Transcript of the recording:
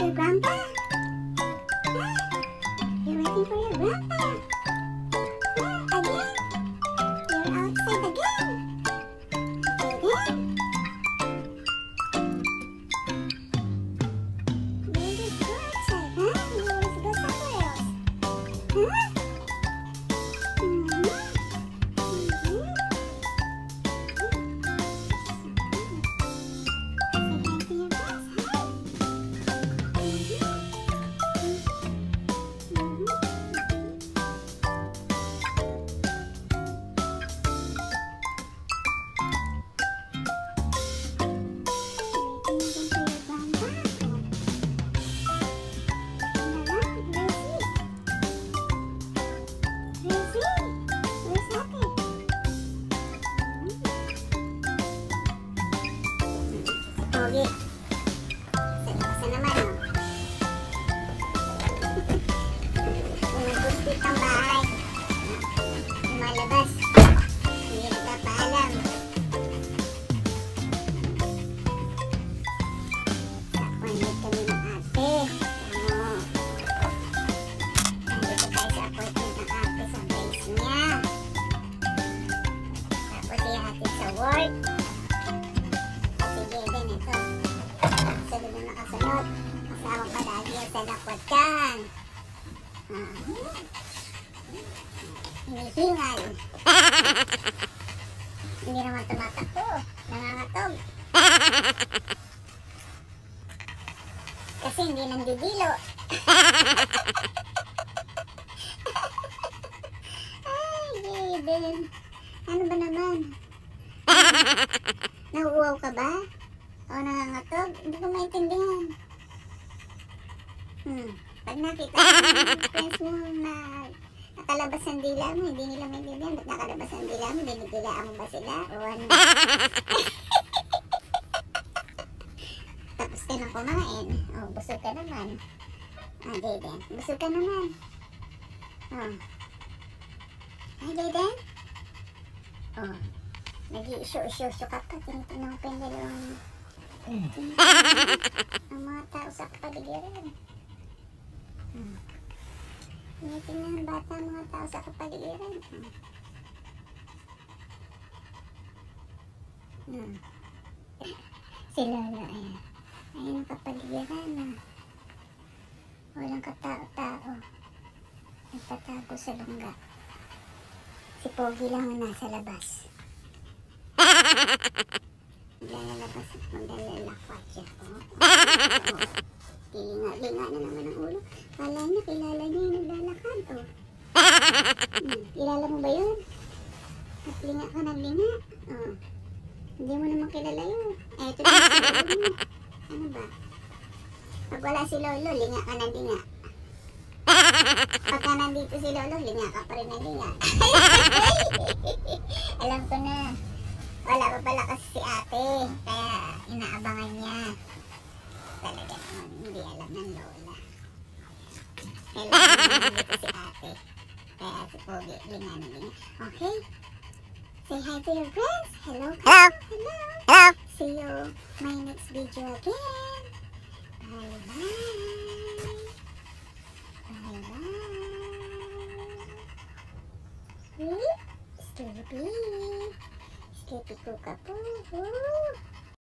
your grandpa? Huh? You're waiting for your grandpa? Huh? Again? You're outside again? Jayden? You always go outside, huh? You always go somewhere else. Huh? Pogi. Sa naman, oh. Nagpuspit ang bahay. Lumalabas. Hindi nagpapaalam. Appointment kami ng ate. Ano? Nandito tayo sa appointment ng ate sa base niya. Tapos ihatid sa work. Nakasunod. Kasama pa lagi sa lakwatan. Hinihingal. Hindi naman tumatakbo. Nangangatog. Kasi hindi nandidilo. Ay, Jayden. Ano ba naman? Nauuwaw ka ba? O nangangatog? Hindi ko maintindihan. Pag nakita mo yung friends mo na nakalabas ang dila mo, hindi nila maintindihan. Ba't nakalabas ang dila mo? Dinidilaan mo ba sila? O ano? Tapos ka na kumain. O, busog ka naman. Jayden, busog ka naman. O. Ay, Jayden? O. Nag-i-show ka pa. Tinitingnan ko yung dalawang ang mga tao sa kapaligiran. Tinitingnan ng bata ang mga tao sa kapaligiran. Si Lola, ayan. Ayan ang kapaligiran na. Walang katao-tao. Nagtatago sa lungga. Si Pogi lang ang nasa labas. Lalabas at maglalakwa siya. Linga na naman ang ulo. Kala niya, kilala niya yung naglalakad. Kilala mo ba yun? At linga ka ng linga. Hindi mo naman kilala yun. Ito na si Lolo mo. Ano ba? Pag wala si Lolo, linga ka ng linga. Pagka nandito si Lolo, linga ka pa rin ng linga. Alam ko na. Wala pa pala kasi si ate, kaya inaabangan niya. Talaga naman, hindi alam ng Lola. Kailangan nandito si ate. Kaya si Pogi, linga na linga. Okay? Say hi to your friends. Hello. Hello. Hello. Hello. See you my next video again. Bye bye. Bye bye. Sleepy. Sleepy ko ka po.